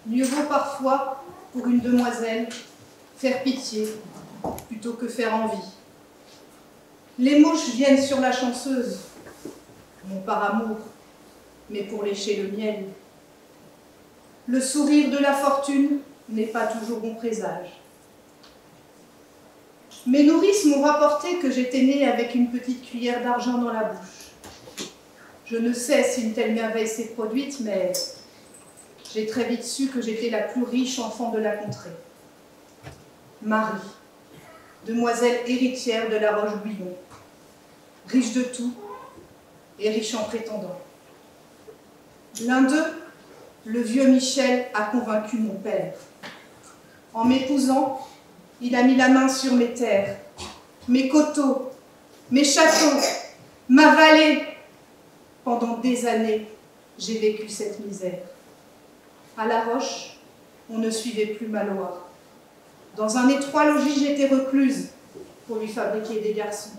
Mieux vaut parfois, pour une demoiselle, faire pitié plutôt que faire envie. Les mouches viennent sur la chanceuse, non par amour, mais pour lécher le miel. Le sourire de la fortune n'est pas toujours bon présage. Mes nourrices m'ont rapporté que j'étais née avec une petite cuillère d'argent dans la bouche. Je ne sais si une telle merveille s'est produite, mais j'ai très vite su que j'étais la plus riche enfant de la contrée. Marie, demoiselle héritière de la Roche-Guyon, riche de tout et riche en prétendants. L'un d'eux, le vieux Michel, a convaincu mon père. En m'épousant, il a mis la main sur mes terres, mes coteaux, mes châteaux, ma vallée. Pendant des années, j'ai vécu cette misère. À La Roche, on ne suivait plus ma loi. Dans un étroit logis, j'étais recluse pour lui fabriquer des garçons.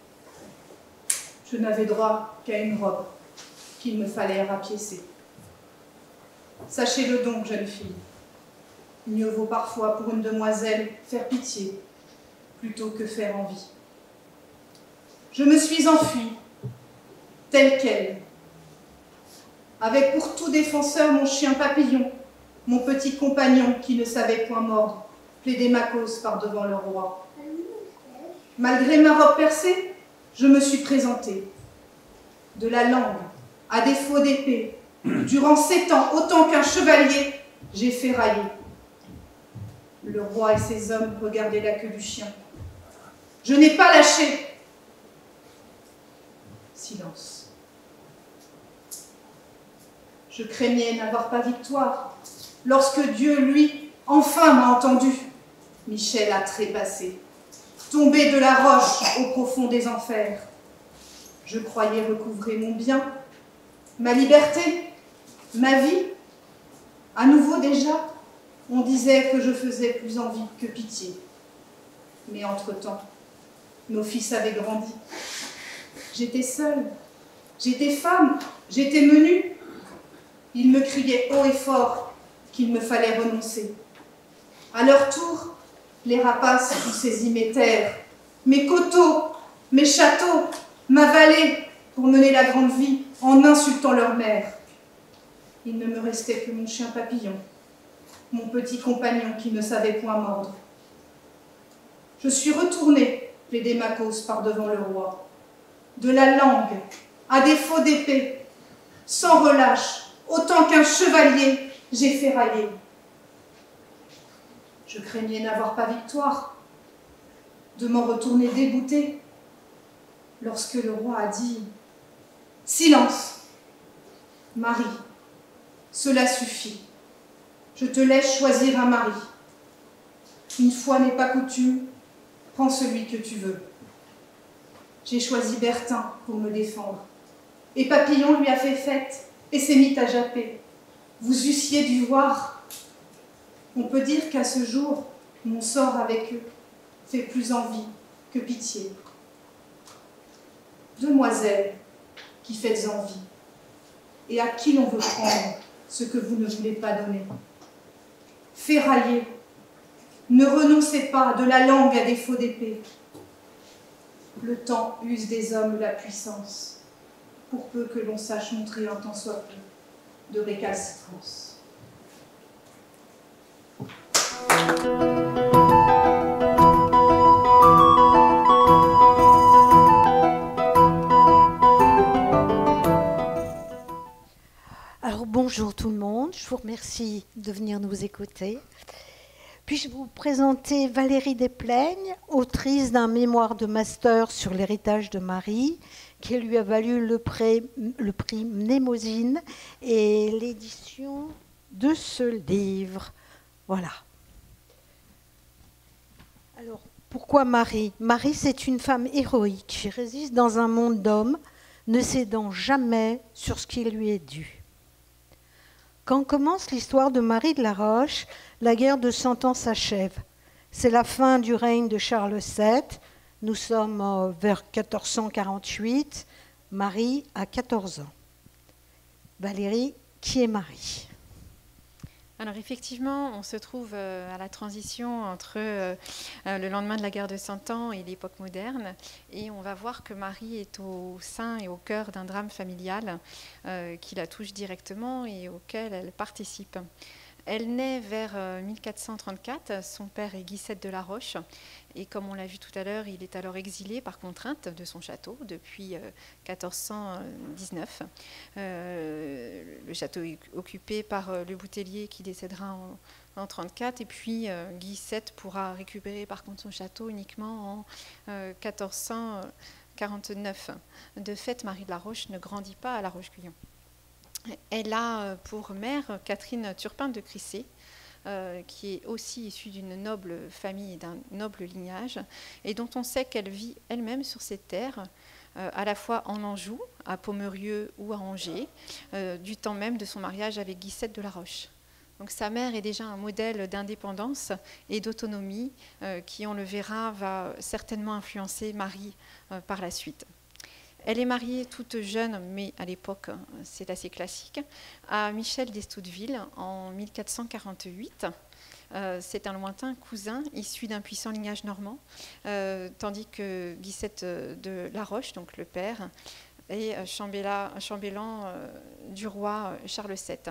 Je n'avais droit qu'à une robe qu'il me fallait rapiécer. Sachez-le donc, jeune fille, mieux vaut parfois pour une demoiselle faire pitié plutôt que faire envie. Je me suis enfuie, telle qu'elle, avec pour tout défenseur mon chien Papillon, mon petit compagnon qui ne savait point mordre, plaider ma cause par devant le roi. Malgré ma robe percée, je me suis présentée. De la langue, à défaut d'épée, durant 7 ans, autant qu'un chevalier, j'ai ferraillé. Le roi et ses hommes regardaient la queue du chien. Je n'ai pas lâché. Silence. Je craignais n'avoir pas victoire. Lorsque Dieu, lui, enfin m'a entendu, Michel a trépassé, tombé de la roche au profond des enfers. Je croyais recouvrer mon bien, ma liberté, ma vie. À nouveau déjà, on disait que je faisais plus envie que pitié. Mais entre-temps, nos fils avaient grandi. J'étais seule, j'étais femme, j'étais menue. Ils me criaient haut et fort qu'il me fallait renoncer. À leur tour, les rapaces ont saisi mes terres, mes coteaux, mes châteaux, ma vallée, pour mener la grande vie en insultant leur mère. Il ne me restait que mon chien Papillon, mon petit compagnon qui ne savait point mordre. Je suis retournée plaider ma cause par devant le roi. De la langue, à défaut d'épée, sans relâche, autant qu'un chevalier, j'ai ferraillé. Je craignais n'avoir pas victoire, de m'en retourner dégoûtée, lorsque le roi a dit « Silence, Marie, cela suffit, je te laisse choisir un mari. Une fois n'est pas coutume, prends celui que tu veux. » J'ai choisi Bertin pour me défendre, et Papillon lui a fait fête et s'est mis à japper. Vous eussiez dû voir. On peut dire qu'à ce jour, mon sort avec eux fait plus envie que pitié. Demoiselles qui faites envie, et à qui l'on veut prendre ce que vous ne voulez pas donner. Ferraillez, ne renoncez pas de la langue à défaut d'épée. Le temps use des hommes la puissance, pour peu que l'on sache montrer un tant soit peu de récalcitrance. Alors bonjour tout le monde, je vous remercie de venir nous écouter. Puis-je vous présenter Valérie Desplaignes, autrice d'un mémoire de master sur l'héritage de Marie, qui lui a valu le prix Mnémosyne et l'édition de ce livre. Voilà. Alors, pourquoi Marie ? Marie, c'est une femme héroïque qui résiste dans un monde d'hommes, ne cédant jamais sur ce qui lui est dû. Quand commence l'histoire de Marie de la Roche, la guerre de 100 ans s'achève. C'est la fin du règne de Charles VII. Nous sommes vers 1448. Marie a 14 ans. Valérie, qui est Marie ? Alors effectivement, on se trouve à la transition entre le lendemain de la guerre de Cent Ans et l'époque moderne, et on va voir que Marie est au sein et au cœur d'un drame familial qui la touche directement et auquel elle participe. Elle naît vers 1434, son père est Guissette de la Roche, et comme on l'a vu tout à l'heure, il est alors exilé par contrainte de son château depuis 1419. Le château est occupé par le Boutellier qui décédera en 1434, et puis Guissette pourra récupérer par contre son château uniquement en 1449. De fait, Marie de la Roche ne grandit pas à La Roche-Guyon. Elle a pour mère Catherine Turpin de Crissé, qui est aussi issue d'une noble famille et d'un noble lignage, et dont on sait qu'elle vit elle-même sur ces terres, à la fois en Anjou, à Pomerieux ou à Angers, du temps même de son mariage avec Guissette de la Roche. Donc sa mère est déjà un modèle d'indépendance et d'autonomie qui, on le verra, va certainement influencer Marie par la suite. Elle est mariée toute jeune, mais à l'époque, c'est assez classique, à Michel d'Estouteville en 1448. C'est un lointain cousin issu d'un puissant lignage normand, tandis que Guissette de la Roche, donc le père, est chambellan du roi Charles VII.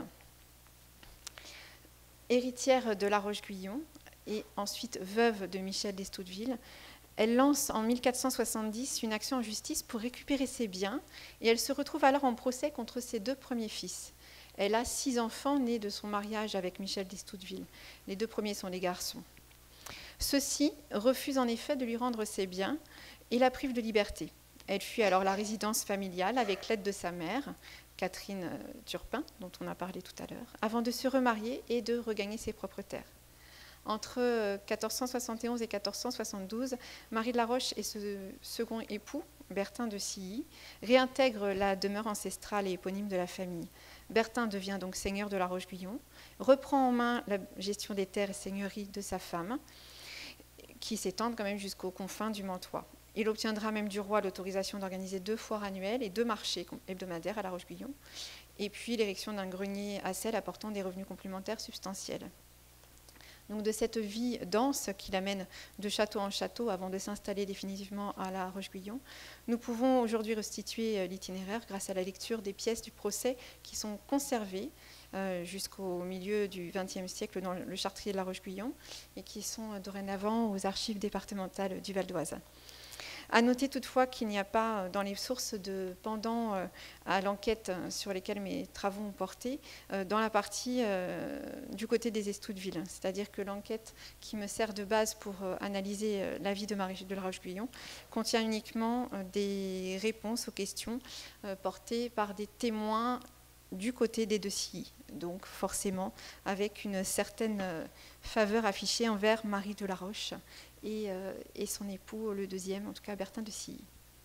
Héritière de La Roche-Guyon et ensuite veuve de Michel d'Estouteville, elle lance en 1470 une action en justice pour récupérer ses biens et elle se retrouve alors en procès contre ses 2 premiers fils. Elle a 6 enfants nés de son mariage avec Michel d'Estouteville. Les 2 premiers sont des garçons. Ceux-ci refusent en effet de lui rendre ses biens et la privent de liberté. Elle fuit alors la résidence familiale avec l'aide de sa mère, Catherine Turpin, dont on a parlé tout à l'heure, avant de se remarier et de regagner ses propres terres. Entre 1471 et 1472, Marie de la Roche et ce second époux, Bertin de Silly, réintègrent la demeure ancestrale et éponyme de la famille. Bertin devient donc seigneur de La Roche-Guyon, reprend en main la gestion des terres et seigneuries de sa femme, qui s'étendent quand même jusqu'aux confins du Mantois. Il obtiendra même du roi l'autorisation d'organiser 2 foires annuelles et 2 marchés hebdomadaires à La Roche-Guyon, et puis l'érection d'un grenier à sel apportant des revenus complémentaires substantiels. Donc de cette vie dense qui l'amène de château en château avant de s'installer définitivement à La Roche-Guyon, nous pouvons aujourd'hui restituer l'itinéraire grâce à la lecture des pièces du procès qui sont conservées jusqu'au milieu du XXe siècle dans le Chartrier de La Roche-Guyon et qui sont dorénavant aux archives départementales du Val d'Oise. À noter toutefois qu'il n'y a pas dans les sources de pendant à l'enquête sur lesquelles mes travaux ont porté, dans la partie du côté des Estouteville. C'est-à-dire que l'enquête qui me sert de base pour analyser la vie de Marie de la Roche-Guyon contient uniquement des réponses aux questions portées par des témoins du côté des de Silly, donc forcément avec une certaine faveur affichée envers Marie de la Roche et son époux, le deuxième, en tout cas Bertin de Silly.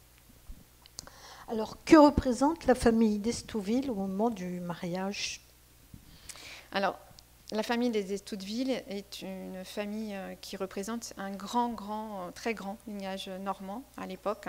Alors, que représente la famille d'Estouteville au moment du mariage? Alors, la famille des Estouteville est une famille qui représente un très grand lignage normand à l'époque.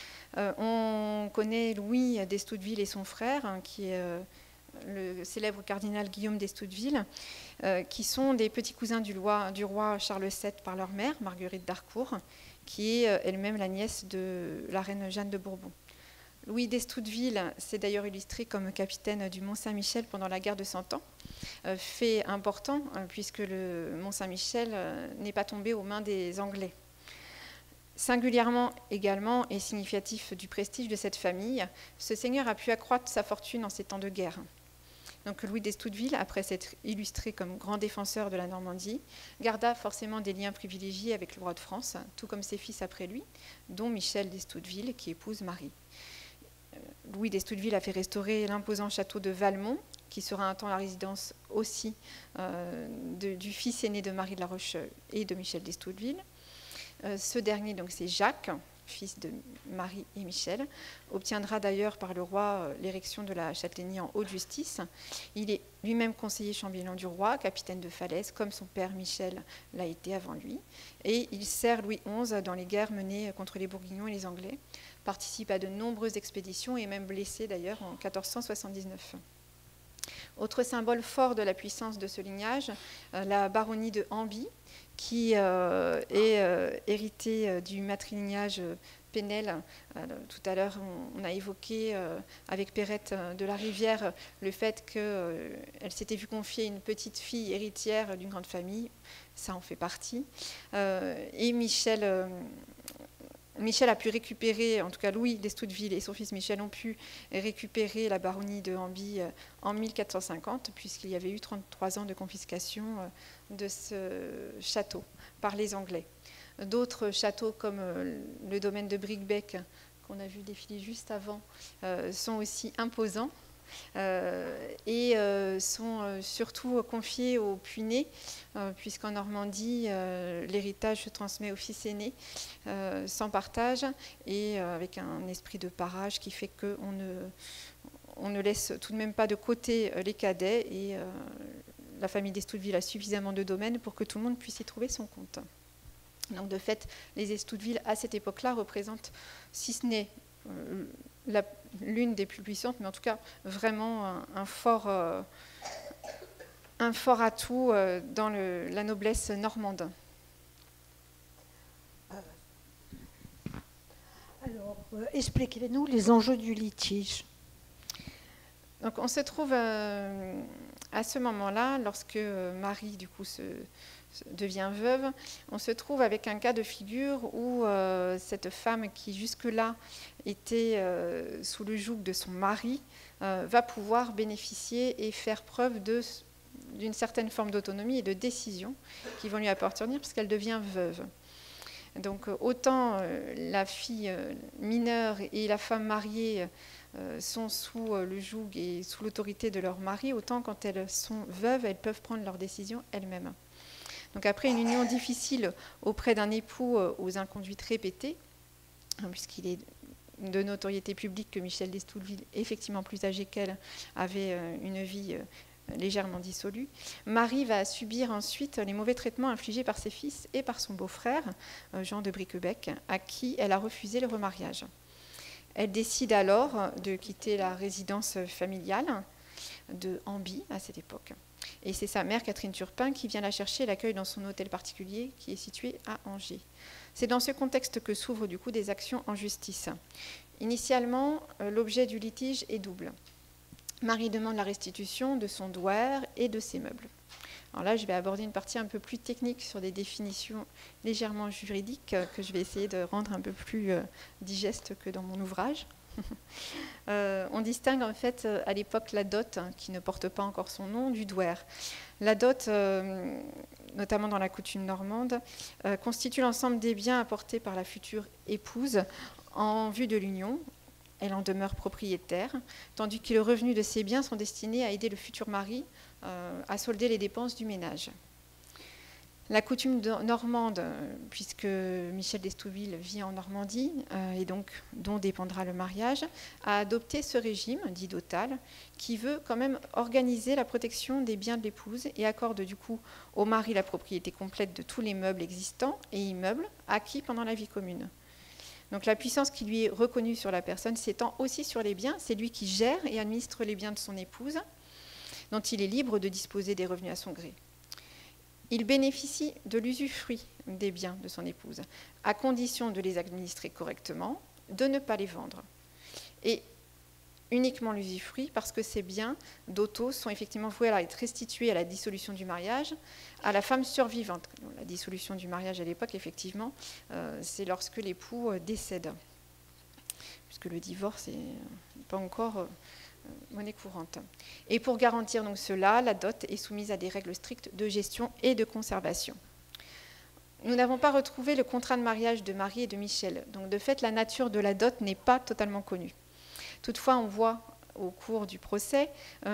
On connaît Louis d'Estouteville et son frère, qui est le célèbre cardinal Guillaume d'Estouteville, qui sont des petits cousins du roi Charles VII par leur mère, Marguerite d'Harcourt, qui est elle-même la nièce de la reine Jeanne de Bourbon. Louis d'Estouteville s'est d'ailleurs illustré comme capitaine du Mont-Saint-Michel pendant la guerre de Cent Ans, fait important puisque le Mont-Saint-Michel n'est pas tombé aux mains des Anglais. Singulièrement également et significatif du prestige de cette famille, ce seigneur a pu accroître sa fortune en ces temps de guerre. Donc Louis d'Estouteville, après s'être illustré comme grand défenseur de la Normandie, garda forcément des liens privilégiés avec le roi de France, tout comme ses fils après lui, dont Michel d'Estouteville, qui épouse Marie. Louis d'Estouteville a fait restaurer l'imposant château de Valmont, qui sera un temps la résidence aussi du fils aîné de Marie de la Roche et de Michel d'Estouteville. Ce dernier, donc c'est Jacques, fils de Marie et Michel, obtiendra d'ailleurs par le roi l'érection de la châtellenie en haute justice. Il est lui-même conseiller chambellan du roi, capitaine de falaise, comme son père Michel l'a été avant lui. Et il sert Louis XI dans les guerres menées contre les Bourguignons et les Anglais, participe à de nombreuses expéditions et est même blessé d'ailleurs en 1479. Autre symbole fort de la puissance de ce lignage, la baronnie de Hamby, qui est héritée du matrilignage Penel. Tout à l'heure, on a évoqué avec Perrette de la Rivière le fait qu'elle s'était vue confier une petite fille héritière d'une grande famille. Ça en fait partie. Et Michel a pu récupérer, en tout cas Louis d'Estouteville et son fils Michel ont pu récupérer la baronnie de Hamby en 1450, puisqu'il y avait eu 33 ans de confiscation de ce château par les Anglais. D'autres châteaux comme le domaine de Bricbec, qu'on a vu défiler juste avant, sont aussi imposants et sont surtout confiés aux Puynés, puisqu'en Normandie, l'héritage se transmet aux fils aînés sans partage et avec un esprit de parage qui fait qu'on ne laisse tout de même pas de côté les cadets, et la famille d'Estouteville a suffisamment de domaines pour que tout le monde puisse y trouver son compte. Donc de fait, les Estouteville à cette époque-là représentent, si ce n'est l'une des plus puissantes, mais en tout cas vraiment un fort atout dans la noblesse normande. Alors, expliquez-nous les enjeux du litige. Donc on se trouve à ce moment-là, lorsque Marie du coup devient veuve, on se trouve avec un cas de figure où cette femme qui jusque-là était sous le joug de son mari va pouvoir bénéficier et faire preuve d'une certaine forme d'autonomie et de décision qui vont lui appartenir puisqu'elle devient veuve. Donc autant la fille mineure et la femme mariée sont sous le joug et sous l'autorité de leur mari, autant quand elles sont veuves, elles peuvent prendre leurs décisions elles-mêmes. Donc après une union difficile auprès d'un époux aux inconduites répétées, puisqu'il est de notoriété publique que Michel d'Estouteville, effectivement plus âgé qu'elle, avait une vie légèrement dissolue, Marie va subir ensuite les mauvais traitements infligés par ses fils et par son beau-frère, Jean de Briquebec, à qui elle a refusé le remariage. Elle décide alors de quitter la résidence familiale de Hamby à cette époque. Et c'est sa mère, Catherine Turpin, qui vient la chercher et l'accueille dans son hôtel particulier qui est situé à Angers. C'est dans ce contexte que s'ouvrent du coup des actions en justice. Initialement, l'objet du litige est double. Marie demande la restitution de son douaire et de ses meubles. Alors là, je vais aborder une partie un peu plus technique sur des définitions légèrement juridiques que je vais essayer de rendre un peu plus digestes que dans mon ouvrage. On distingue en fait à l'époque la dot, qui ne porte pas encore son nom, du douaire. La dot, notamment dans la coutume normande, constitue l'ensemble des biens apportés par la future épouse en vue de l'union. Elle en demeure propriétaire, tandis que le revenu de ces biens sont destinés à aider le futur mari à solder les dépenses du ménage. La coutume normande, puisque Michel d'Estouteville vit en Normandie, et donc dont dépendra le mariage, a adopté ce régime, dit dotal, qui veut quand même organiser la protection des biens de l'épouse et accorde du coup au mari la propriété complète de tous les meubles existants et immeubles acquis pendant la vie commune. Donc la puissance qui lui est reconnue sur la personne s'étend aussi sur les biens. C'est lui qui gère et administre les biens de son épouse, dont il est libre de disposer des revenus à son gré. Il bénéficie de l'usufruit des biens de son épouse, à condition de les administrer correctement, de ne pas les vendre. Et uniquement l'usufruit, parce que ces biens d'auto sont effectivement voués à être restitués à la dissolution du mariage à la femme survivante. La dissolution du mariage à l'époque, effectivement, c'est lorsque l'époux décède, puisque le divorce n'est pas encore monnaie courante. Et pour garantir donc cela, la dot est soumise à des règles strictes de gestion et de conservation. Nous n'avons pas retrouvé le contrat de mariage de Marie et de Michel, donc de fait la nature de la dot n'est pas totalement connue. Toutefois, on voit au cours du procès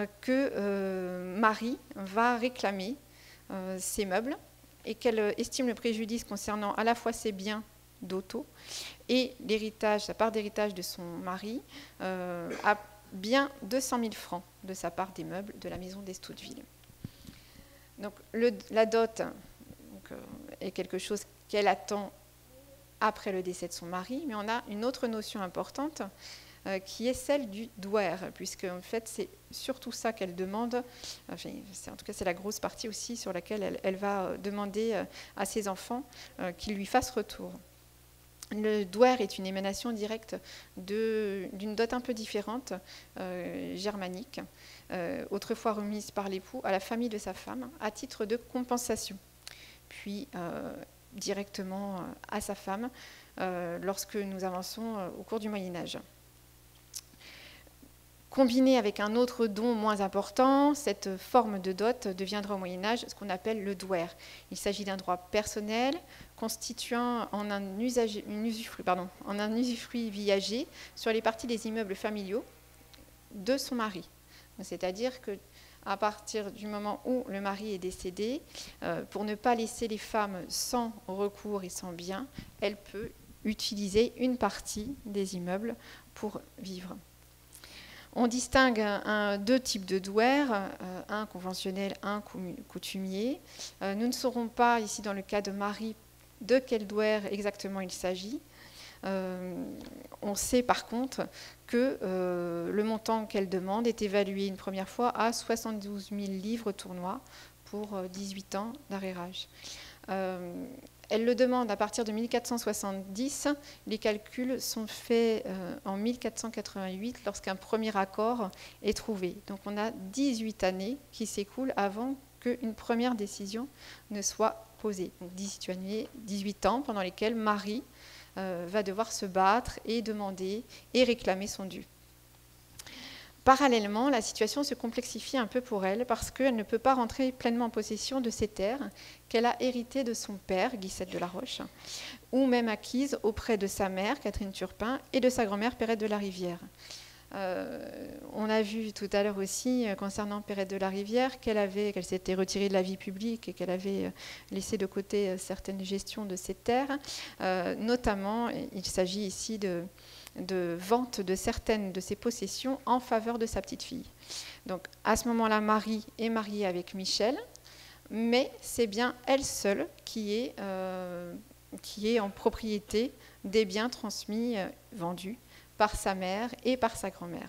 que Marie va réclamer ses meubles et qu'elle estime le préjudice concernant à la fois ses biens d'auto et l'héritage, sa part d'héritage de son mari à bien 200 000 francs de sa part des meubles de la maison d'Estouteville. Donc la dot est quelque chose qu'elle attend après le décès de son mari, mais on a une autre notion importante qui est celle du douer, puisque en fait c'est surtout ça qu'elle demande, en tout cas c'est la grosse partie aussi sur laquelle elle va demander à ses enfants qu'ils lui fassent retour. Le douer est une émanation directe d'une dot un peu différente, germanique, autrefois remise par l'époux à la famille de sa femme à titre de compensation, puis directement à sa femme lorsque nous avançons au cours du Moyen-Âge. Combinée avec un autre don moins important, cette forme de dot deviendra au Moyen-Âge ce qu'on appelle le douer. Il s'agit d'un droit personnel constituant en un usufruit viager sur les parties des immeubles familiaux de son mari. C'est-à-dire qu'à partir du moment où le mari est décédé, pour ne pas laisser les femmes sans recours et sans bien, elle peut utiliser une partie des immeubles pour vivre. On distingue deux types de douer, un conventionnel, un coutumier. Nous ne saurons pas, ici dans le cas de Marie, de quel douer exactement il s'agit. On sait par contre que le montant qu'elle demande est évalué une première fois à 72 000 livres tournois pour 18 ans d'arrérage. Elle le demande à partir de 1470. Les calculs sont faits en 1488 lorsqu'un premier accord est trouvé. Donc on a 18 années qui s'écoulent avant qu'une première décision ne soit posée. Donc 18 ans pendant lesquels Marie va devoir se battre et demander et réclamer son dû. Parallèlement, la situation se complexifie un peu pour elle parce qu'elle ne peut pas rentrer pleinement en possession de ses terres qu'elle a héritées de son père, Guissette de la Roche, ou même acquises auprès de sa mère, Catherine Turpin, et de sa grand-mère, Perrette de la Rivière. On a vu tout à l'heure aussi, concernant Perrette de la Rivière, qu'elle s'était retirée de la vie publique et qu'elle avait laissé de côté certaines gestions de ses terres. Notamment, il s'agit ici de vente de certaines de ses possessions en faveur de sa petite fille. Donc à ce moment-là, Marie est mariée avec Michel, mais c'est bien elle seule qui est en propriété des biens transmis, vendus par sa mère et par sa grand-mère.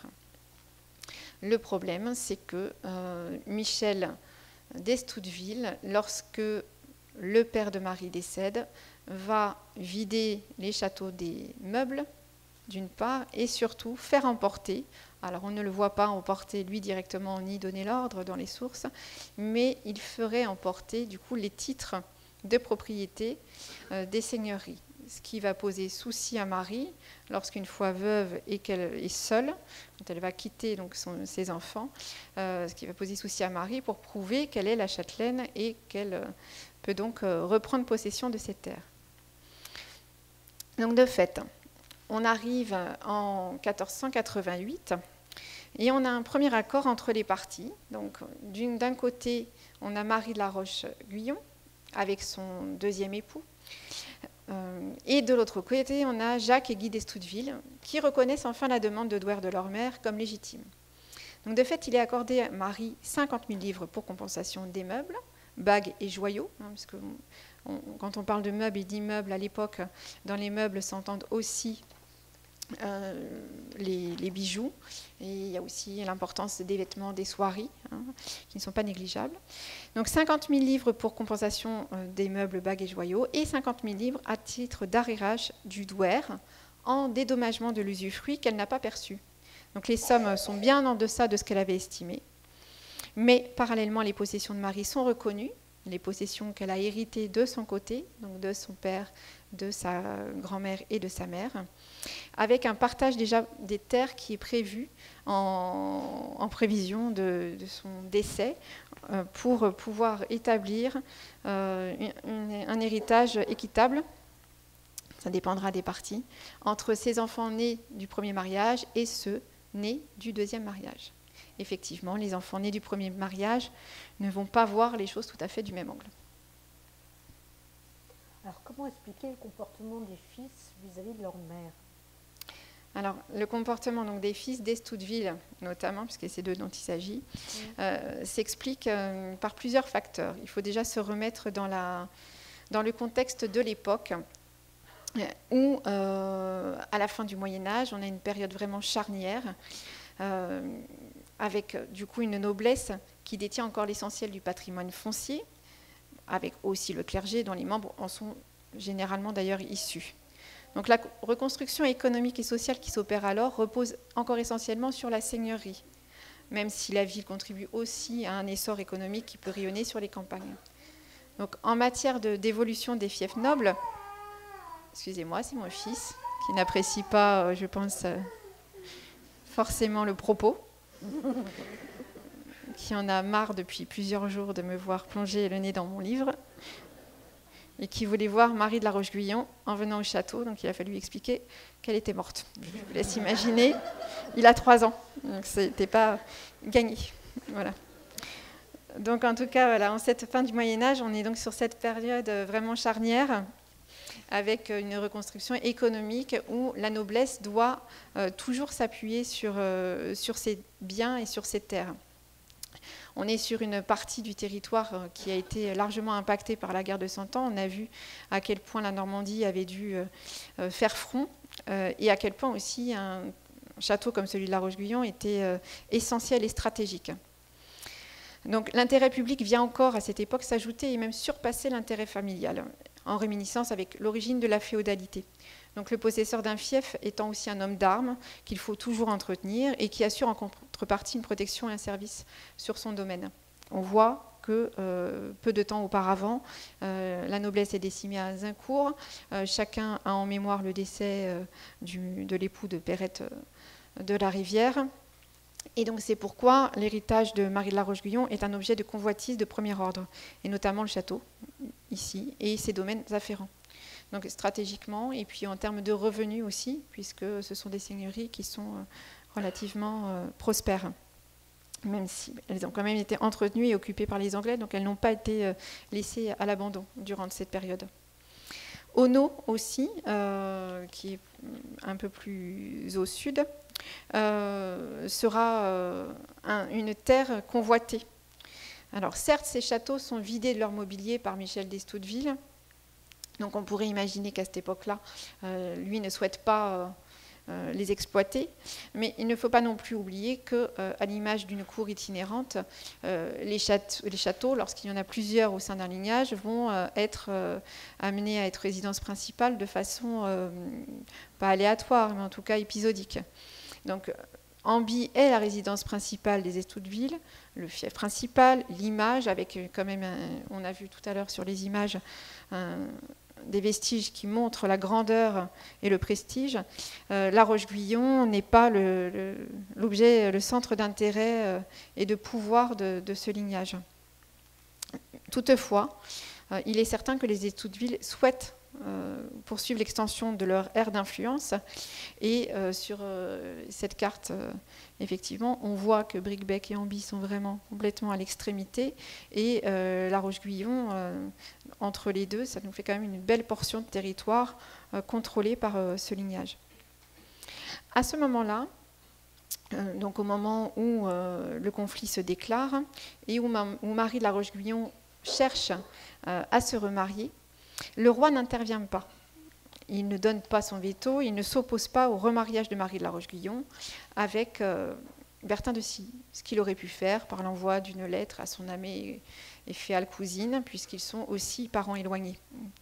Le problème, c'est que Michel d'Estouteville, lorsque le père de Marie décède, va vider les châteaux des meubles, d'une part, et surtout faire emporter, alors on ne le voit pas emporter lui directement ni donner l'ordre dans les sources, mais il ferait emporter du coup les titres de propriété des seigneuries, ce qui va poser souci à Marie lorsqu'une fois veuve et qu'elle est seule, quand elle va quitter donc ses enfants, ce qui va poser souci à Marie pour prouver qu'elle est la châtelaine et qu'elle peut donc reprendre possession de ses terres. Donc de fait, on arrive en 1488 et on a un premier accord entre les parties. Donc, d'un côté, on a Marie de la Roche-Guyon avec son deuxième époux. Et de l'autre côté, on a Jacques et Guy d'Estouteville qui reconnaissent enfin la demande de douer de leur mère comme légitime. Donc, de fait, il est accordé à Marie 50 000 livres pour compensation des meubles, bagues et joyaux, parce que quand on parle de meubles et d'immeubles à l'époque, dans les meubles s'entendent aussi les bijoux, et il y a aussi l'importance des vêtements, des soieries, qui ne sont pas négligeables. Donc 50 000 livres pour compensation des meubles, bagues et joyaux, et 50 000 livres à titre d'arrérage du douer en dédommagement de l'usufruit qu'elle n'a pas perçu. Donc les sommes sont bien en deçà de ce qu'elle avait estimé, mais parallèlement les possessions de Marie sont reconnues, les possessions qu'elle a héritées de son côté, donc de son père, de sa grand-mère et de sa mère, avec un partage déjà des terres qui est prévu en prévision de son décès pour pouvoir établir un héritage équitable, ça dépendra des parties, entre ses enfants nés du premier mariage et ceux nés du deuxième mariage. Effectivement, les enfants nés du premier mariage ne vont pas voir les choses tout à fait du même angle. Alors, comment expliquer le comportement des fils vis-à-vis de leur mère ? Alors, le comportement donc, des fils d'Estouteville, notamment, puisque c'est d'eux dont il s'agit, s'explique par plusieurs facteurs. Il faut déjà se remettre dans le contexte de l'époque. où, à la fin du Moyen-Âge, on a une période vraiment charnière, avec du coup une noblesse qui détient encore l'essentiel du patrimoine foncier, avec aussi le clergé dont les membres en sont généralement d'ailleurs issus. Donc la reconstruction économique et sociale qui s'opère alors repose encore essentiellement sur la seigneurie, même si la ville contribue aussi à un essor économique qui peut rayonner sur les campagnes. Donc en matière d'évolution des fiefs nobles, excusez-moi, c'est mon fils qui n'apprécie pas, je pense, forcément le propos, qui en a marre depuis plusieurs jours de me voir plonger le nez dans mon livre, et qui voulait voir Marie de la Roche-Guyon en venant au château, donc il a fallu lui expliquer qu'elle était morte. Je vous laisse imaginer, il a 3 ans, donc c'était pas gagné. Voilà. Donc en tout cas, voilà, en cette fin du Moyen-Âge, on est donc sur cette période vraiment charnière, avec une reconstruction économique où la noblesse doit toujours s'appuyer sur ses biens et sur ses terres. On est sur une partie du territoire qui a été largement impactée par la guerre de 100 ans. On a vu à quel point la Normandie avait dû faire front et à quel point aussi un château comme celui de la Roche-Guyon était essentiel et stratégique. Donc l'intérêt public vient encore à cette époque s'ajouter et même surpasser l'intérêt familial, en réminiscence avec l'origine de la féodalité. Donc le possesseur d'un fief étant aussi un homme d'armes qu'il faut toujours entretenir et qui assure en contrepartie une protection et un service sur son domaine. On voit que peu de temps auparavant, la noblesse est décimée à Azincourt. Chacun a en mémoire le décès de l'époux de Perrette de la Rivière. Et donc c'est pourquoi l'héritage de Marie de la Roche-Guyon est un objet de convoitise de premier ordre, et notamment le château, ici, et ses domaines afférents. Donc stratégiquement, et puis en termes de revenus aussi, puisque ce sont des seigneuries qui sont relativement prospères, même si elles ont quand même été entretenues et occupées par les Anglais, donc elles n'ont pas été laissées à l'abandon durant cette période. Auneau aussi, qui est un peu plus au sud, sera une terre convoitée. Alors certes, ces châteaux sont vidés de leur mobilier par Michel d'Estouteville, donc on pourrait imaginer qu'à cette époque-là, lui ne souhaite pas les exploiter, mais il ne faut pas non plus oublier qu'à l'image d'une cour itinérante, les châteaux, lorsqu'il y en a plusieurs au sein d'un lignage, vont être amenés à être résidence principale de façon pas aléatoire, mais en tout cas épisodique. Donc Amby est la résidence principale des Estouteville, le fief principal, l'image, avec quand même, on a vu tout à l'heure sur les images, des vestiges qui montrent la grandeur et le prestige. La Roche-Guyon n'est pas l'objet, le centre d'intérêt et de pouvoir de ce lignage. Toutefois, il est certain que les Estouteville souhaitent poursuivre l'extension de leur aire d'influence. Et sur cette carte, effectivement, on voit que Bricquebec et Amby sont vraiment complètement à l'extrémité. Et la Roche-Guyon, entre les deux, ça nous fait quand même une belle portion de territoire contrôlée par ce lignage. À ce moment-là, donc au moment où le conflit se déclare et où Marie de la Roche-Guyon cherche à se remarier, le roi n'intervient pas. Il ne donne pas son veto, il ne s'oppose pas au remariage de Marie de la Roche-Guyon avec Bertin de Silly, ce qu'il aurait pu faire par l'envoi d'une lettre à son amie et féale cousine, puisqu'ils sont aussi parents éloignés.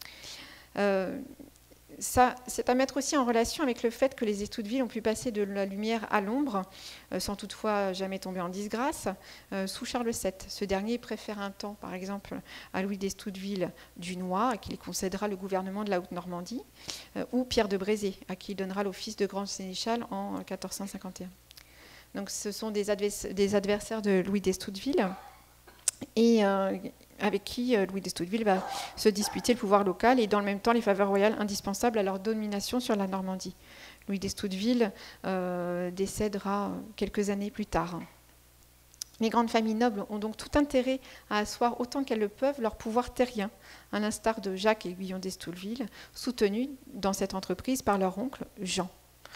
Ça, c'est à mettre aussi en relation avec le fait que les Estouteville ont pu passer de la lumière à l'ombre, sans toutefois jamais tomber en disgrâce, sous Charles VII. Ce dernier préfère un temps, par exemple, à Louis d'Estouteville Dunois, à qui il concédera le gouvernement de la Haute-Normandie, ou Pierre de Brézé, à qui il donnera l'office de grand sénéchal en 1451. Donc ce sont des adversaires de Louis d'Estouteville, et avec qui Louis d'Estouteville va se disputer le pouvoir local et dans le même temps les faveurs royales indispensables à leur domination sur la Normandie. Louis d'Estouteville décédera quelques années plus tard. Les grandes familles nobles ont donc tout intérêt à asseoir autant qu'elles le peuvent leur pouvoir terrien, à l'instar de Jacques et Guyon d'Estouteville, soutenus dans cette entreprise par leur oncle Jean.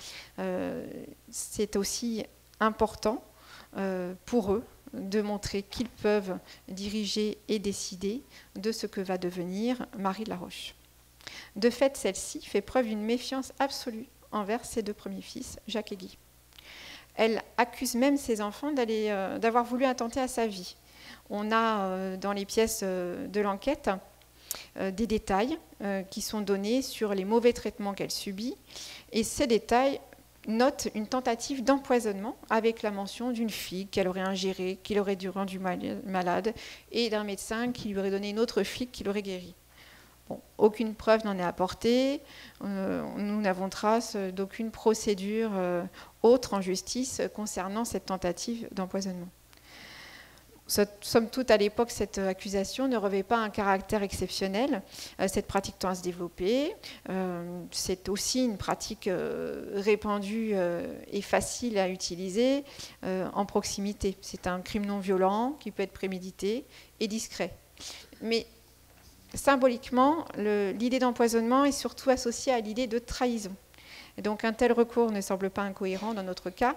C'est aussi important pour eux de montrer qu'ils peuvent diriger et décider de ce que va devenir Marie de la Roche. De fait, celle-ci fait preuve d'une méfiance absolue envers ses 2 premiers fils, Jacques et Guy. Elle accuse même ses enfants d'avoir voulu attenter à sa vie. On a dans les pièces de l'enquête des détails qui sont donnés sur les mauvais traitements qu'elle subit, et ces détails notent une tentative d'empoisonnement avec la mention d'une figue qu'elle aurait ingérée, qui l'aurait rendu malade, et d'un médecin qui lui aurait donné une autre figue qui l'aurait guérie. Bon, aucune preuve n'en est apportée, nous n'avons trace d'aucune procédure autre en justice concernant cette tentative d'empoisonnement. Somme toute, à l'époque, cette accusation ne revêt pas un caractère exceptionnel. Cette pratique tend à se développer. C'est aussi une pratique répandue et facile à utiliser en proximité. C'est un crime non violent qui peut être prémédité et discret. Mais symboliquement, l'idée d'empoisonnement est surtout associée à l'idée de trahison. Et donc un tel recours ne semble pas incohérent dans notre cas.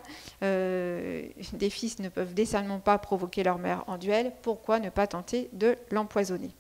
Des fils ne peuvent décemment pas provoquer leur mère en duel. Pourquoi ne pas tenter de l'empoisonner?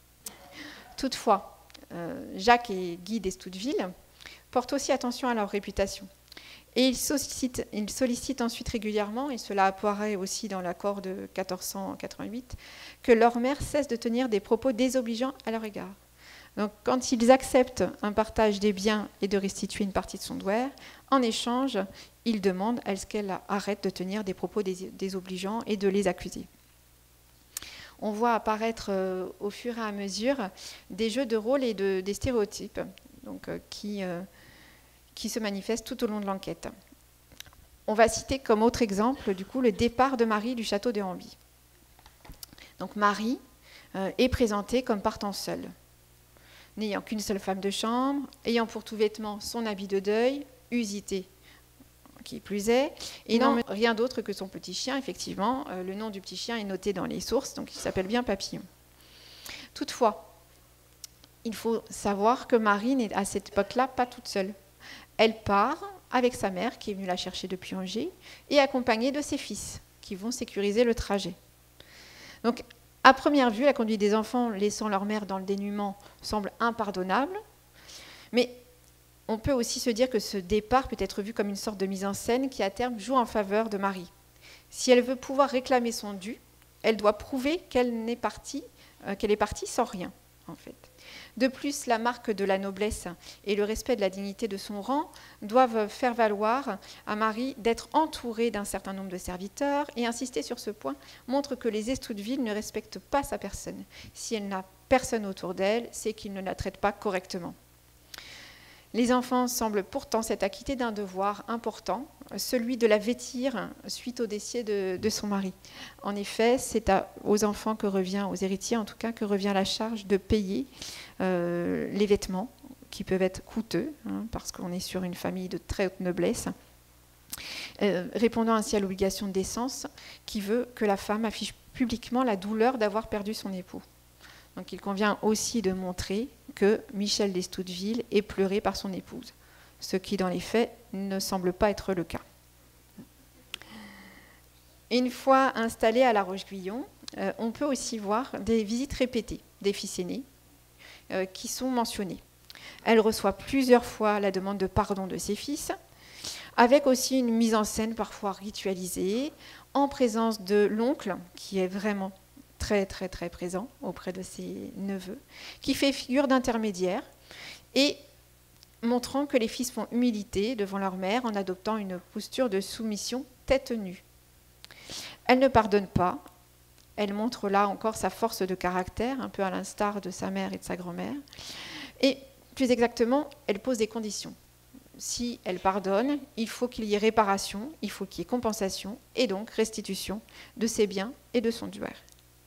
Toutefois, Jacques et Guy d'Estouteville portent aussi attention à leur réputation. Et ils sollicitent ensuite régulièrement, et cela apparaît aussi dans l'accord de 1488, que leur mère cesse de tenir des propos désobligeants à leur égard. Donc, quand ils acceptent un partage des biens et de restituer une partie de son douaire, en échange, ils demandent à ce qu'elle arrête de tenir des propos désobligeants et de les accuser. On voit apparaître au fur et à mesure des jeux de rôle et des stéréotypes donc, qui se manifestent tout au long de l'enquête. On va citer comme autre exemple, du coup, le départ de Marie du château de Hamby. Donc Marie est présentée comme partant seule, n'ayant qu'une seule femme de chambre, ayant pour tout vêtement son habit de deuil, usité, qui plus est, et non rien d'autre que son petit chien, effectivement. Le nom du petit chien est noté dans les sources, donc il s'appelle bien Papillon. Toutefois, il faut savoir que Marie n'est à cette époque-là pas toute seule. Elle part avec sa mère, qui est venue la chercher depuis Angers, et accompagnée de ses fils, qui vont sécuriser le trajet. Donc, à première vue, la conduite des enfants laissant leur mère dans le dénuement semble impardonnable, mais on peut aussi se dire que ce départ peut être vu comme une sorte de mise en scène qui, à terme, joue en faveur de Marie. Si elle veut pouvoir réclamer son dû, elle doit prouver qu'elle est partie sans rien, en fait. De plus, la marque de la noblesse et le respect de la dignité de son rang doivent faire valoir à Marie d'être entourée d'un certain nombre de serviteurs, et insister sur ce point montre que les Estouteville ne respectent pas sa personne. Si elle n'a personne autour d'elle, c'est qu'ils ne la traitent pas correctement. Les enfants semblent pourtant s'être acquittés d'un devoir important, celui de la vêtir suite au décès de son mari. En effet, c'est aux enfants que revient, aux héritiers en tout cas, que revient la charge de payer les vêtements, qui peuvent être coûteux, parce qu'on est sur une famille de très haute noblesse, répondant ainsi à l'obligation de décence qui veut que la femme affiche publiquement la douleur d'avoir perdu son époux. Donc il convient aussi de montrer que Michel d'Estouteville est pleuré par son épouse, ce qui dans les faits ne semble pas être le cas. Une fois installée à La Roche-Guyon, on peut aussi voir des visites répétées des fils aînés qui sont mentionnés. Elle reçoit plusieurs fois la demande de pardon de ses fils, avec aussi une mise en scène parfois ritualisée, en présence de l'oncle, qui est vraiment très très très présent auprès de ses neveux, qui fait figure d'intermédiaire et montrant que les fils font humilité devant leur mère en adoptant une posture de soumission tête nue. Elle ne pardonne pas, elle montre là encore sa force de caractère, un peu à l'instar de sa mère et de sa grand-mère, et plus exactement, elle pose des conditions. Si elle pardonne, il faut qu'il y ait réparation, il faut qu'il y ait compensation et donc restitution de ses biens et de son douaire.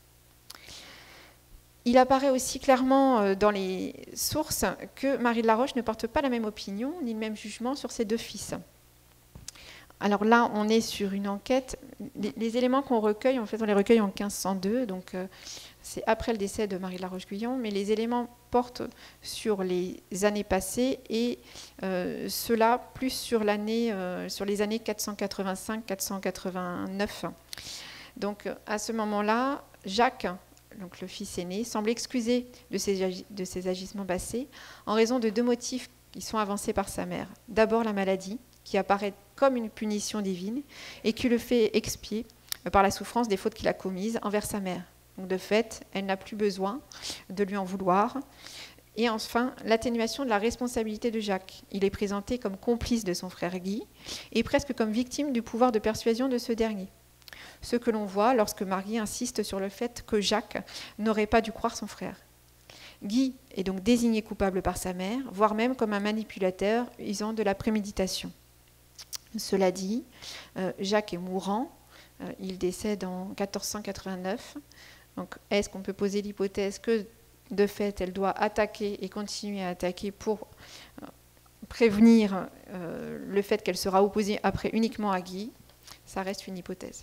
Il apparaît aussi clairement dans les sources que Marie de la Roche ne porte pas la même opinion ni le même jugement sur ses deux fils. Alors là, on est sur une enquête. Les éléments qu'on recueille, en fait, on les recueille en 1502, donc c'est après le décès de Marie de la Roche-Guyon, mais les éléments portent sur les années passées et cela plus sur les années 485-489. Donc à ce moment-là, Jacques, donc le fils aîné, semble excusé de ses agissements passés en raison de 2 motifs qui sont avancés par sa mère. D'abord la maladie, qui apparaît comme une punition divine et qui le fait expier par la souffrance des fautes qu'il a commises envers sa mère. Donc de fait, elle n'a plus besoin de lui en vouloir. Et enfin, l'atténuation de la responsabilité de Jacques. Il est présenté comme complice de son frère Guy et presque comme victime du pouvoir de persuasion de ce dernier. Ce que l'on voit lorsque Marie insiste sur le fait que Jacques n'aurait pas dû croire son frère. Guy est donc désigné coupable par sa mère, voire même comme un manipulateur usant de la préméditation. Cela dit, Jacques est mourant, il décède en 1489. Donc, est-ce qu'on peut poser l'hypothèse que, de fait, elle doit attaquer et continuer à attaquer pour prévenir le fait qu'elle sera opposée après uniquement à Guy? Ça reste une hypothèse.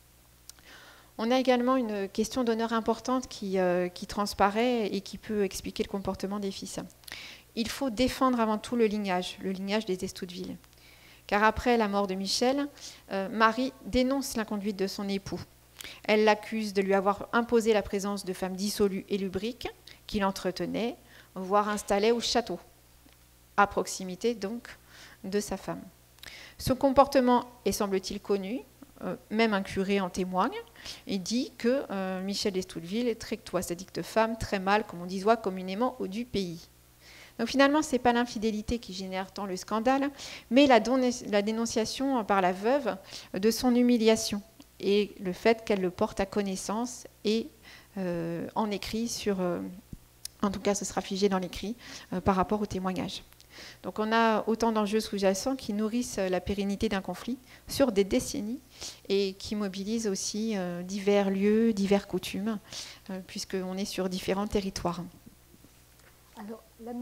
On a également une question d'honneur importante qui transparaît et qui peut expliquer le comportement des fils. Il faut défendre avant tout le lignage des Estouteville. Car après la mort de Michel, Marie dénonce l'inconduite de son époux. Elle l'accuse de lui avoir imposé la présence de femmes dissolues et lubriques qu'il entretenait, voire installait au château, à proximité donc de sa femme. Ce comportement est, semble-t-il, connu, même un curé en témoigne, et dit que Michel d'Estouteville est très dicte femme, très mal, comme on dit communément, au du pays. Donc finalement, ce n'est pas l'infidélité qui génère tant le scandale, mais la dénonciation par la veuve de son humiliation et le fait qu'elle le porte à connaissance et en écrit en tout cas ce sera figé dans l'écrit par rapport au témoignage. Donc on a autant d'enjeux sous-jacents qui nourrissent la pérennité d'un conflit sur des décennies et qui mobilisent aussi divers lieux, divers coutumes, puisqu'on est sur différents territoires. Alors,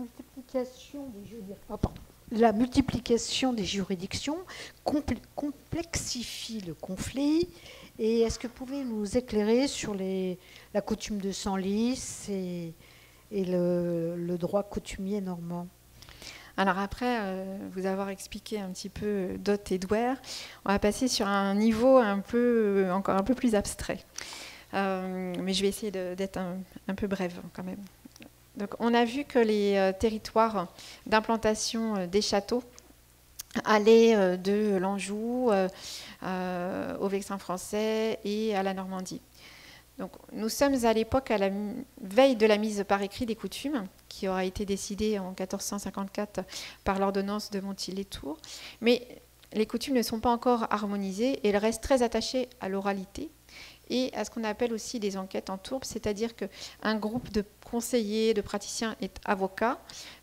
la multiplication des juridictions complexifie le conflit. Et est-ce que vous pouvez nous éclairer sur la coutume de Senlis et le droit coutumier normand? Alors après vous avoir expliqué un petit peu Dot et Douer, on va passer sur un niveau encore un peu plus abstrait. Mais je vais essayer d'être un peu brève quand même. Donc, on a vu que les territoires d'implantation des châteaux allaient de l'Anjou au Vexin français et à la Normandie. Donc, nous sommes à l'époque à la veille de la mise par écrit des coutumes, qui aura été décidée en 1454 par l'ordonnance de Montier-les-Tours. Mais les coutumes ne sont pas encore harmonisées et elles restent très attachées à l'oralité et à ce qu'on appelle aussi des enquêtes en tourbe, c'est-à-dire qu'un groupe de conseillers, de praticiens et avocats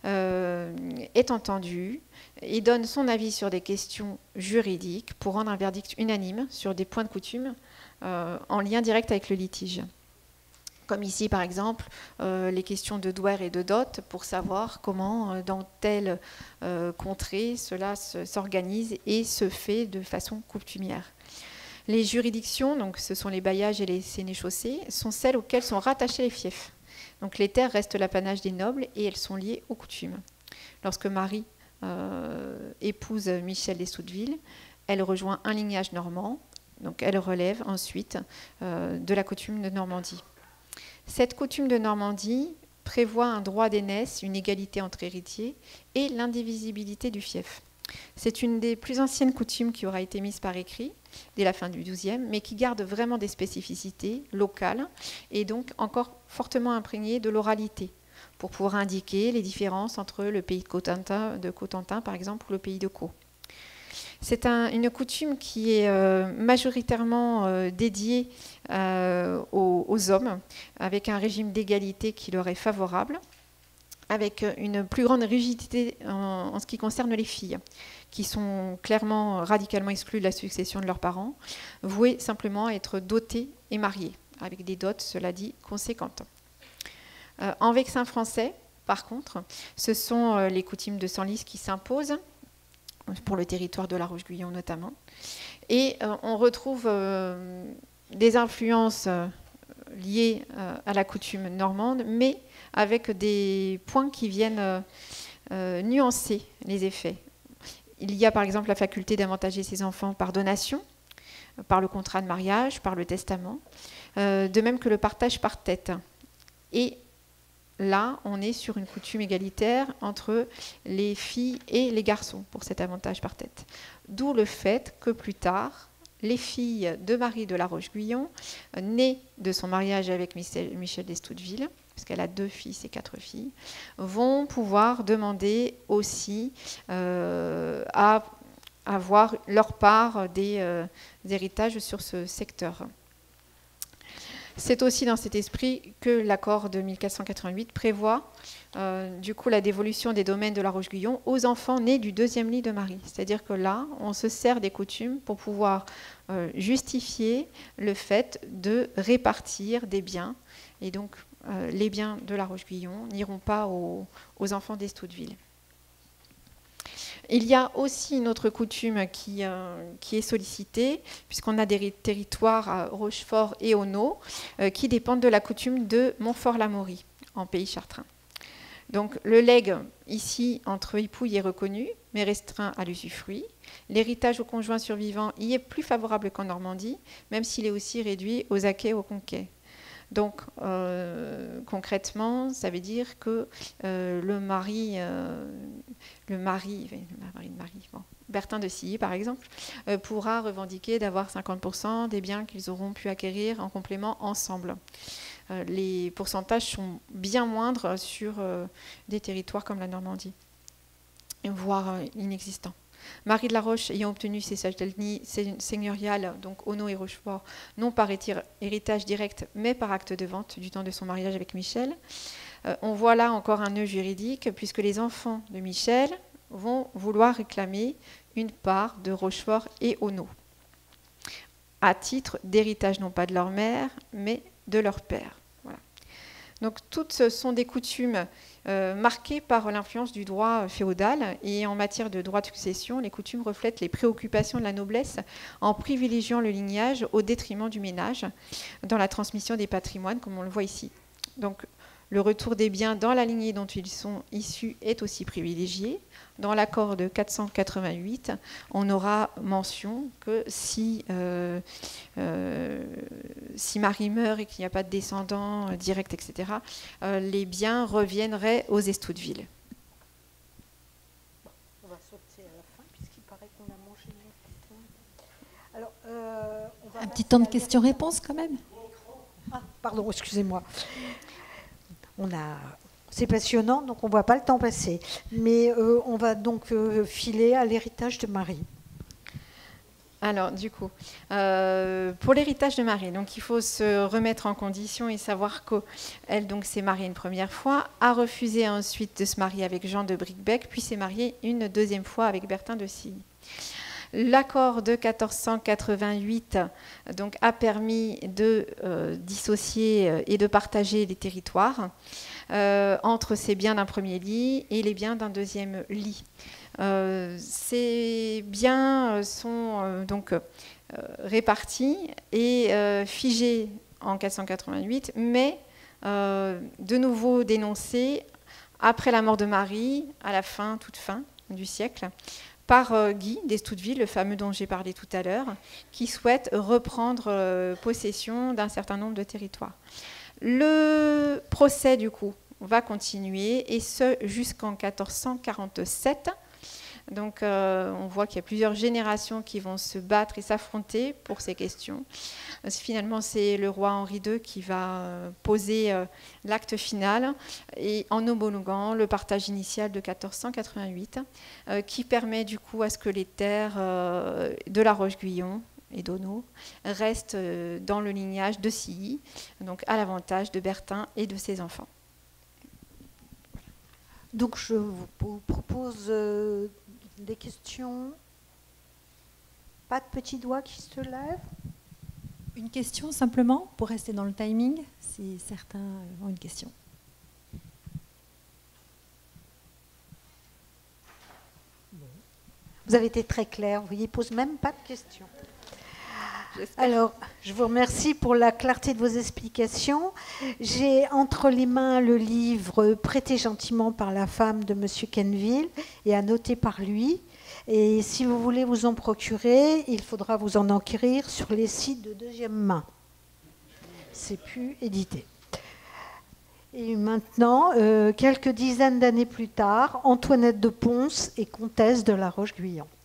est entendu et donne son avis sur des questions juridiques pour rendre un verdict unanime sur des points de coutume en lien direct avec le litige. Comme ici, par exemple, les questions de douer et de dot pour savoir comment, dans telle contrée, cela s'organise et se fait de façon coutumière. Les juridictions, donc ce sont les bailliages et les sénéchaussées, sont celles auxquelles sont rattachés les fiefs. Donc les terres restent l'apanage des nobles et elles sont liées aux coutumes. Lorsque Marie épouse Michel d'Estouteville, elle rejoint un lignage normand, donc elle relève ensuite de la coutume de Normandie. Cette coutume de Normandie prévoit un droit d'aînesse, une égalité entre héritiers et l'indivisibilité du fief. C'est une des plus anciennes coutumes qui aura été mise par écrit dès la fin du XIIe, mais qui garde vraiment des spécificités locales et donc encore fortement imprégnées de l'oralité pour pouvoir indiquer les différences entre le pays de Cotentin, par exemple, ou le pays de Caux. C'est une coutume qui est majoritairement dédiée aux hommes, avec un régime d'égalité qui leur est favorable, avec une plus grande rigidité en ce qui concerne les filles, qui sont clairement, radicalement exclues de la succession de leurs parents, vouées simplement à être dotées et mariées, avec des dots, cela dit, conséquentes. En Vexin français, par contre, ce sont les coutumes de Senlis qui s'imposent, pour le territoire de la Roche-Guyon notamment. Et on retrouve des influences liées à la coutume normande, mais avec des points qui viennent nuancer les effets. Il y a par exemple la faculté d'avantager ses enfants par donation, par le contrat de mariage, par le testament, de même que le partage par tête. Et là, on est sur une coutume égalitaire entre les filles et les garçons pour cet avantage par tête. D'où le fait que plus tard, les filles de Marie de la Roche-Guyon, nées de son mariage avec Michel d'Estouteville, parce qu'elle a 2 fils et 4 filles, vont pouvoir demander aussi à avoir leur part des héritages sur ce secteur. C'est aussi dans cet esprit que l'accord de 1488 prévoit du coup la dévolution des domaines de la Roche-Guyon aux enfants nés du 2e lit de Marie. C'est-à-dire que là, on se sert des coutumes pour pouvoir justifier le fait de répartir des biens. Et donc, les biens de la Roche-Guyon n'iront pas aux enfants d'Estouteville. Il y a aussi une autre coutume qui est sollicitée, puisqu'on a des territoires à Rochefort et Auneau qui dépendent de la coutume de Montfort-l'Amaury, en pays chartrain. Donc le legs, ici, entre époux, y est reconnu, mais restreint à l'usufruit. L'héritage au conjoint survivant y est plus favorable qu'en Normandie, même s'il est aussi réduit aux acquets et aux conquêts. Donc, concrètement, ça veut dire que le mari de Marie, bon, Bertin de Silly, par exemple, pourra revendiquer d'avoir 50% des biens qu'ils auront pu acquérir en complément ensemble. Les pourcentages sont bien moindres sur des territoires comme la Normandie, voire inexistants. Marie de la Roche, ayant obtenu ses châtellenies seigneuriales, donc Auneau et Rochefort, non par héritage direct, mais par acte de vente du temps de son mariage avec Michel. On voit là encore un nœud juridique, puisque les enfants de Michel vont vouloir réclamer une part de Rochefort et Auneau, à titre d'héritage non pas de leur mère, mais de leur père. Voilà. Donc toutes sont des coutumes marquées par l'influence du droit féodal, et en matière de droit de succession, les coutumes reflètent les préoccupations de la noblesse en privilégiant le lignage au détriment du ménage dans la transmission des patrimoines, comme on le voit ici. Donc le retour des biens dans la lignée dont ils sont issus est aussi privilégié. Dans l'accord de 488, on aura mention que si Marie meurt et qu'il n'y a pas de descendants directs, etc., les biens reviendraient aux Estouteville. On va sauter à la fin, puisqu'il paraît qu'on a mangé nos questions. Alors, on va un petit temps de questions-réponses quand même. Ah, pardon, excusez-moi. C'est passionnant, donc on ne voit pas le temps passer. Mais on va donc filer à l'héritage de Marie. Alors, du coup, pour l'héritage de Marie, donc il faut se remettre en condition et savoir qu'elle s'est mariée une première fois, a refusé ensuite de se marier avec Jean de Bricquebec, puis s'est mariée une 2e fois avec Bertin de Silly. L'accord de 1488 donc, a permis de dissocier et de partager les territoires entre ces biens d'un premier lit et les biens d'un 2e lit. Ces biens sont donc répartis et figés en 488, mais de nouveau dénoncés après la mort de Marie, à la toute fin du siècle, par Guy d'Estouteville, le fameux dont j'ai parlé tout à l'heure, qui souhaite reprendre possession d'un certain nombre de territoires. Le procès, du coup, va continuer, et ce jusqu'en 1447. Donc, on voit qu'il y a plusieurs générations qui vont se battre et s'affronter pour ces questions. Finalement, c'est le roi Henri II qui va poser l'acte final, et en homologuant le partage initial de 1488, qui permet du coup à ce que les terres de la Roche-Guyon et d'Auneau restent dans le lignage de Silly, donc à l'avantage de Bertin et de ses enfants. Donc, je vous propose des questions. Pas de petits doigts qui se lèvent? Une question simplement, pour rester dans le timing, si certains ont une question. Vous avez été très clair, vous n'y posez même pas de questions. Alors, je vous remercie pour la clarté de vos explications. J'ai entre les mains le livre prêté gentiment par la femme de M. Quenneville et annoté par lui. Et si vous voulez vous en procurer, il faudra vous en enquérir sur les sites de deuxième main. s'est pu éditer. Et maintenant, quelques dizaines d'années plus tard, Antoinette de Pons est comtesse de La Roche-Guyon.